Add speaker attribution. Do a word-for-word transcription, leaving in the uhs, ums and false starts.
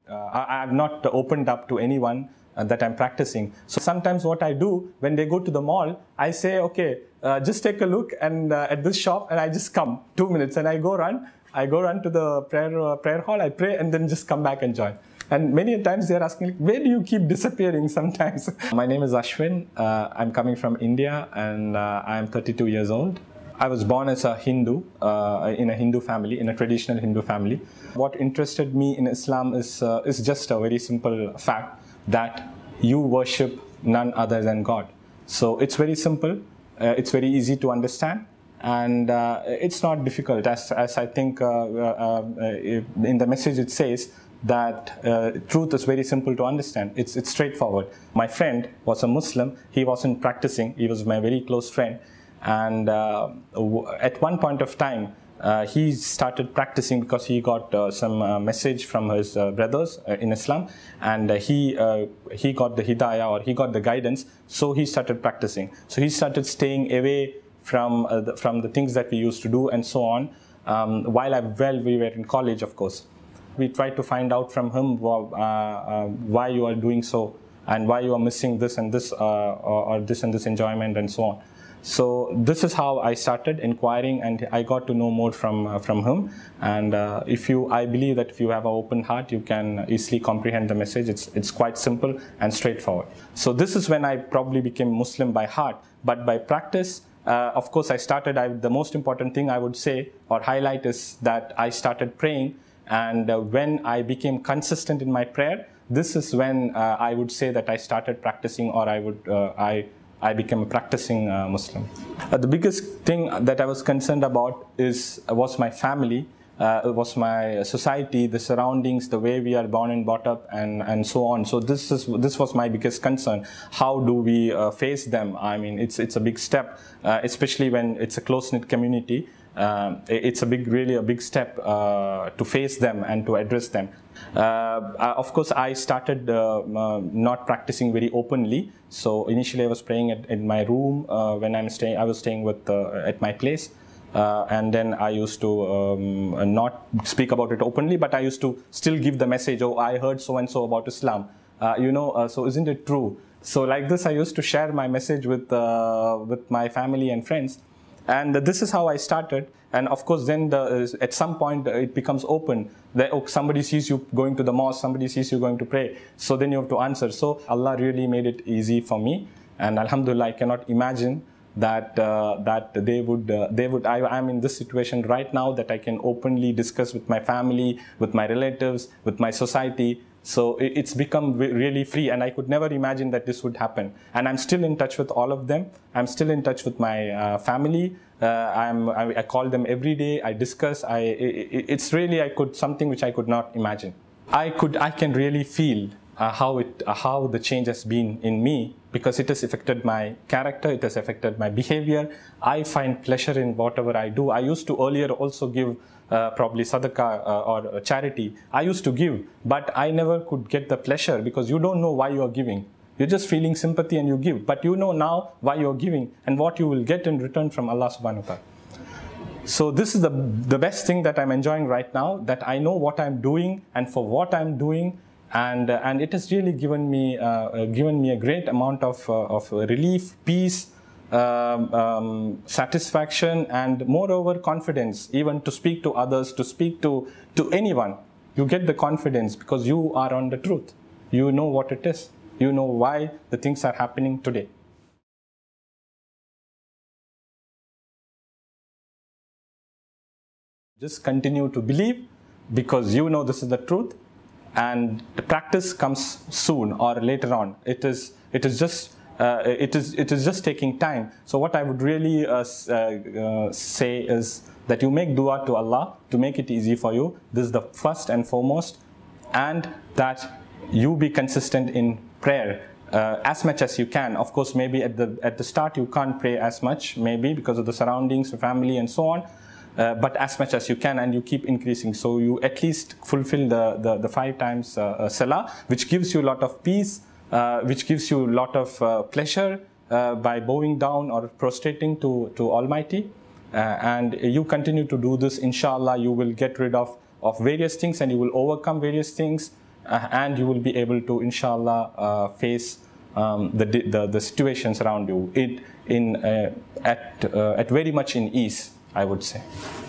Speaker 1: Uh, I, I've not opened up to anyone uh, that I'm practicing. So sometimes what I do when they go to the mall, I say, okay, uh, just take a look and uh, at this shop, and I just come two minutes and I go run. I go run to the prayer uh, prayer hall, I pray, and then just come back and join. And many times they're asking, like, where do you keep disappearing sometimes? My name is Ashwin. Uh, I'm coming from India, and uh, I'm thirty-two years old. I was born as a Hindu, uh, in a Hindu family, in a traditional Hindu family. What interested me in Islam is, uh, is just a very simple fact that you worship none other than God. So it's very simple, uh, it's very easy to understand, and uh, it's not difficult, as, as I think uh, uh, uh, in the message it says that uh, truth is very simple to understand. It's, it's straightforward. My friend was a Muslim, he wasn't practicing, he was my very close friend. And uh, at one point of time, uh, he started practicing because he got uh, some uh, message from his uh, brothers uh, in Islam, and uh, he uh, he got the hidayah, or he got the guidance. So he started practicing. So he started staying away from uh, the, from the things that we used to do and so on. Um, while I, well, we were in college, of course, we tried to find out from him uh, uh, why you are doing so, and why you are missing this and this, uh, or, or this and this enjoyment and so on. So this is how I started inquiring, and I got to know more from uh, from him. And uh, if you, I believe that if you have an open heart, you can easily comprehend the message. It's it's quite simple and straightforward. So this is when I probably became Muslim by heart, but by practice, uh, of course, I started. I, the most important thing I would say or highlight is that I started praying, and uh, when I became consistent in my prayer, this is when uh, I would say that I started practicing, or I would uh, I. I became a practicing uh, Muslim. Uh, the biggest thing that I was concerned about is was my family, uh, it was my society, the surroundings, the way we are born and brought up, and and so on. So this is this was my biggest concern. How do we uh, face them? I mean, it's it's a big step, uh, especially when it's a close-knit community. Um, it's a big, really a big step uh, to face them and to address them. Uh, of course, I started uh, uh, not practicing very openly. So initially, I was praying at, in my room uh, when I'm staying. I was staying with uh, at my place, uh, and then I used to um, not speak about it openly, but I used to still give the message. Oh, I heard so and so about Islam. Uh, you know, uh, so isn't it true? So like this, I used to share my message with uh, with my family and friends. And this is how I started. And of course, then the, at some point it becomes open. That, oh, somebody sees you going to the mosque, somebody sees you going to pray. So then you have to answer. So Allah really made it easy for me. And Alhamdulillah, I cannot imagine that uh, that they would uh, they would. I am in this situation right now that I can openly discuss with my family, with my relatives, with my society. So it's become really free, and I could never imagine that this would happen. And I'm still in touch with all of them. I'm still in touch with my uh, family. Uh, I'm, I, I call them every day. I discuss. I, it, it's really I could something which I could not imagine. I could I can really feel uh, how it uh, how the change has been in me, because it has affected my character. It has affected my behavior. I find pleasure in whatever I do. I used to earlier also give. Uh, probably sadaqah uh, or charity. I used to give, but I never could get the pleasure, because you don't know why you are giving. You're just feeling sympathy and you give, but you know now why you're giving and what you will get in return from Allah subhanahu wa ta'ala. So this is the, the best thing that I'm enjoying right now, that I know what I'm doing and for what I'm doing, and uh, and it has really given me uh, given me a great amount of, uh, of relief, peace, Um, um, satisfaction, and moreover confidence, even to speak to others, to speak to, to anyone. You get the confidence because you are on the truth. You know what it is. You know why the things are happening today. Just continue to believe, because you know this is the truth, and the practice comes soon or later on. It is, it is just Uh, it is it is just taking time. So what I would really uh, uh, uh, say is that you make dua to Allah to make it easy for you. This is the first and foremost, and that you be consistent in prayer uh, as much as you can. Of course, maybe at the at the start you can't pray as much, maybe because of the surroundings, the family, and so on. Uh, but as much as you can, and you keep increasing. So you at least fulfill the the, the five times uh, uh, salah, which gives you a lot of peace. Uh, which gives you a lot of uh, pleasure uh, by bowing down or prostrating to, to Almighty. Uh, and you continue to do this, inshallah, you will get rid of, of various things, and you will overcome various things. uh, and you will be able to, inshallah, uh, face um, the, the the situations around you it in uh, at uh, at very much in ease, I would say.